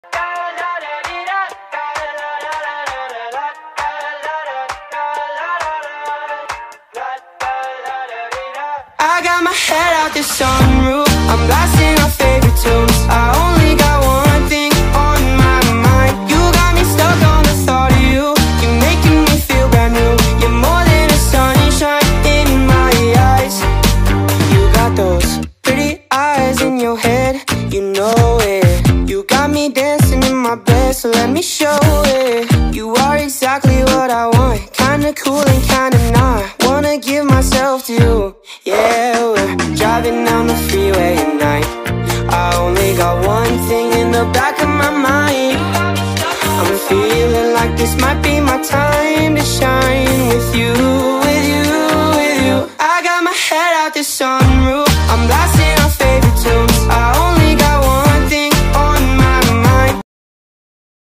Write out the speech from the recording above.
I got my head out the sunroof, I'm blasting our favorite tunes. I only got one thing on my mind. You got me stuck on the thought of you. You're making me feel brand new. You're more than a sunshine in my eyes. You got those pretty eyes in your head, you know it. You got me dancing in my bed, so let me show it. You are exactly what I want, kinda cool and kinda not. Wanna give myself to you. Yeah, we're driving down the freeway at night. I only got one thing in the back of my mind. I'm feeling like this might be my time to shine with you.